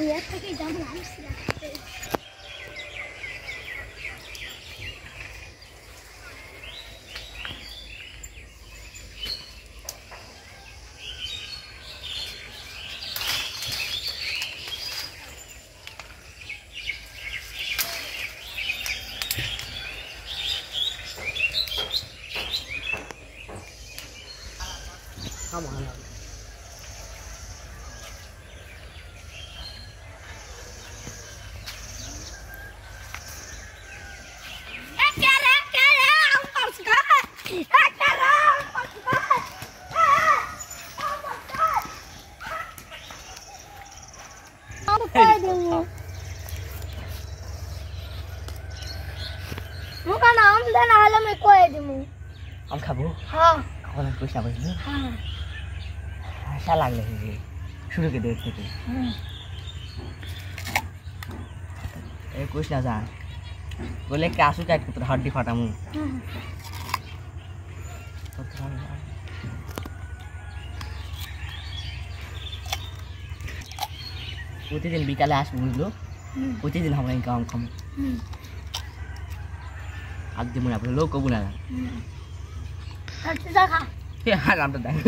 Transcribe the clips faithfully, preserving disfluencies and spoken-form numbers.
এর থেকে যাবো আসছি রাখতে Come on. मुका नाम देना हाल में कोई दिमु हम खाबो हां खाना कुछ ना बजलो हां अच्छा लागले हे शुरू के देर থেকে ए कुछ ना जा बोले के आंसू काट के तो हड्डी फाटामु প্রতিদিন বিকালে আসবো বুঝলো প্রতিদিন আমরা ইনকাম কম আজ দিমু না লোক কবু না আচ্ছা দেখা এ আর আমরা দেখ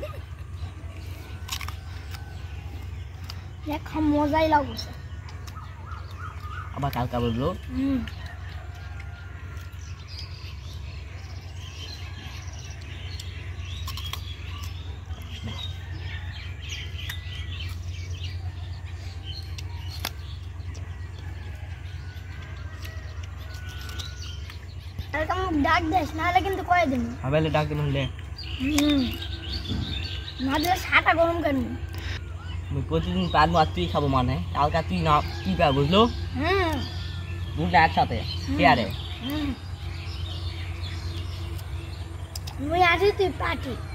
দেখ মজাই লাগছে আবার কালকা বললো হুম तुम डाक देस ना लेकिन तो कोई दिन हवेले डाक दे ले हम्म ना दे साटा गरम करनी मैं প্রতিদিন পান মাত্রই খাবো মানে কালকা তুই না কি পা বুঝলো হুম বুঝলে একসাথে কি আরে হুম মুই আছি তুই পাটি